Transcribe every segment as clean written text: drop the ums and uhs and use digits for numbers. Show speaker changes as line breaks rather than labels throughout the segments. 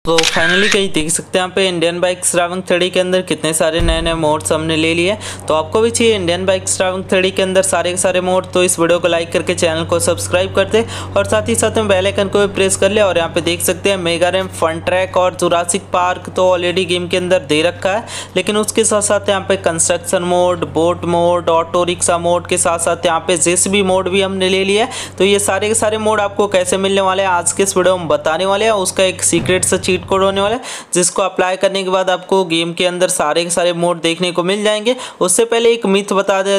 तो फाइनली कहीं देख सकते हैं यहाँ पे इंडियन बाइक्स ड्राइविंग 3D के अंदर कितने सारे नए नए मोड्स हमने ले लिए। तो आपको भी चाहिए इंडियन बाइक्स ड्राइविंग 3D के अंदर सारे के सारे मोड, तो इस वीडियो को लाइक करके चैनल को सब्सक्राइब कर दे और साथ ही साथ में बेल आइकन को भी प्रेस कर ले। और यहाँ पे देख सकते हैं मेगा रैम, फन ट्रैक और जुरासिक पार्क तो ऑलरेडी गेम के अंदर दे रखा है, लेकिन उसके साथ साथ यहाँ पे construction mode, boat mode, auto rickshaw mode के साथ साथ यहाँ पे जेसीबी मोड भी हमने ले लिया है। तो ये सारे के सारे मोड आपको कैसे मिलने वाले हैं आज के इस वीडियो में बताने वाले हैं। उसका एक सीक्रेट सा चीट कोड होने वाला है जिसको अप्लाई करने के बाद आपको गेम के अंदर सारे के सारे मोड देखने को मिल जाएंगे। उससे पहले एक मिथ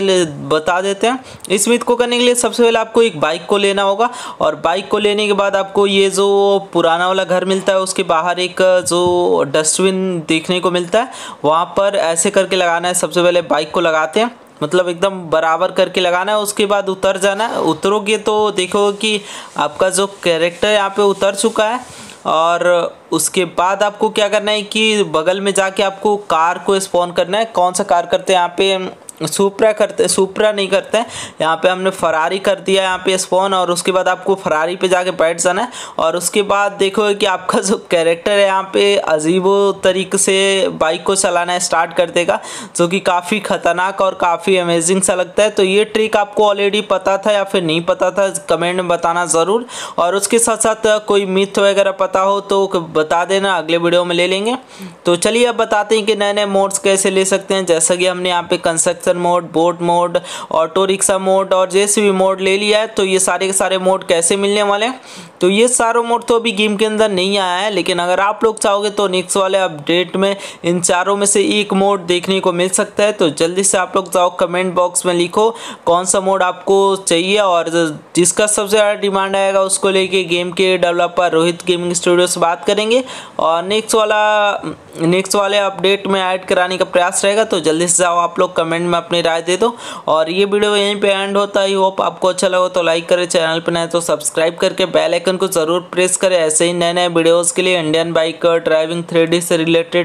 बता देते हैं। इस मिथ को करने के लिए सबसे पहले आपको एक बाइक को लेना होगा और बाइक को लेने के बाद आपको ये जो पुराना वाला घर मिलता है उसके बाहर एक जो डस्टबिन देखने को मिलता है वहाँ पर ऐसे करके लगाना है। सबसे पहले बाइक को लगाते हैं, मतलब एकदम बराबर करके लगाना है। उसके बाद उतर जाना है। उतरोगे तो देखोगे कि आपका जो कैरेक्टर यहाँ पे उतर चुका है। और उसके बाद आपको क्या करना है कि बगल में जाके आपको कार को स्पॉन करना है। कौन सा कार करते हैं यहाँ पे? सुपरा नहीं करते हैं, यहाँ पे हमने फरारी कर दिया यहाँ पे स्पॉन। और उसके बाद आपको फरारी पे जाके बैठ जाना है और उसके बाद देखोगे कि आपका जो कैरेक्टर है यहाँ पे अजीबो तरीके से बाइक को चलाना स्टार्ट कर देगा, जो कि काफ़ी खतरनाक और काफ़ी अमेजिंग सा लगता है। तो ये ट्रिक आपको ऑलरेडी पता था या फिर नहीं पता था, कमेंट में बताना ज़रूर। और उसके साथ साथ कोई मिथ वगैरह पता हो तो बता देना, अगले वीडियो में ले लेंगे। तो चलिए अब बताते हैं कि नए नए मोड्स कैसे ले सकते हैं। जैसा कि हमने यहाँ पे construction mode, boat mode, auto rickshaw mode और जेसीबी मोड ले लिया है। तो ये सारे के सारे मोड कैसे मिलने वाले हैं? तो ये सारों मोड तो अभी गेम के अंदर नहीं आया है, लेकिन अगर आप लोग चाहोगे तो नेक्स्ट वाले अपडेट में इन चारों में से एक मोड देखने को मिल सकता है। तो जल्दी से आप लोग जाओ कमेंट बॉक्स में लिखो कौन सा मोड आपको चाहिए और जिसका सबसे ज़्यादा डिमांड आएगा उसको लेके गेम के डेवलपर रोहित गेमिंग स्टूडियो से बात करेंगे और नेक्स्ट वाले अपडेट में ऐड कराने का प्रयास रहेगा। तो जल्दी से जाओ आप लोग कमेंट में अपनी राय दे दो। और ये वीडियो यहीं पे एंड होता है। होप आपको अच्छा लगा तो लाइक करें, चैनल पर नए तो सब्सक्राइब करके बेल आइकन को जरूर प्रेस करें ऐसे ही नए नए वीडियोस के लिए इंडियन बाइक ड्राइविंग 3D से रिलेटेड।